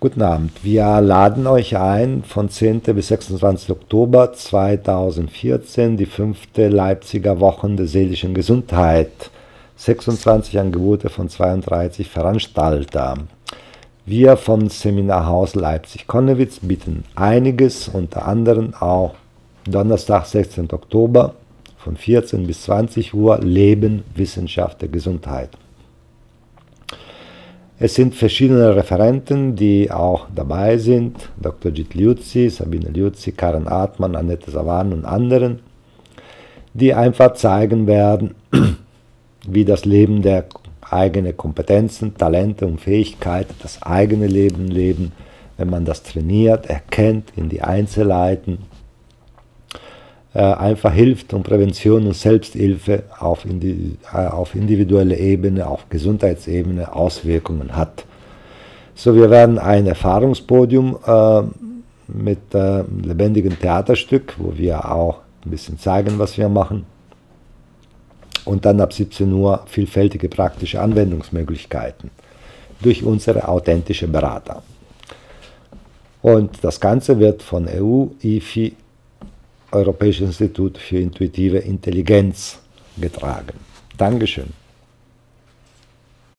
Guten Abend. Wir laden euch ein, von 10. bis 26. Oktober 2014 die 5. Leipziger Wochen der seelischen Gesundheit. 26 Angebote von 32 Veranstalter. Wir vom Seminarhaus Leipzig-Connewitz bieten einiges, unter anderem auch Donnerstag, 16. Oktober von 14 bis 20 Uhr Leben, Wissenschaft der Gesundheit. Es sind verschiedene Referenten, die auch dabei sind, Dr. Jit Liuzzi, Sabine Liuzzi, Karen Artmann, Annette Savan und anderen, die einfach zeigen werden, wie das Leben der eigenen Kompetenzen, Talente und Fähigkeiten, das eigene Leben leben, wenn man das trainiert, erkennt, in die Einzelheiten, einfach hilft und Prävention und Selbsthilfe auf individueller Ebene, auf Gesundheitsebene Auswirkungen hat. So, wir werden ein Erfahrungspodium mit lebendigem Theaterstück, wo wir auch ein bisschen zeigen, was wir machen. Und dann ab 17 Uhr vielfältige praktische Anwendungsmöglichkeiten durch unsere authentische Berater. Und das Ganze wird von EU-IFI, Europäisches Institut für intuitive Intelligenz, getragen. Dankeschön.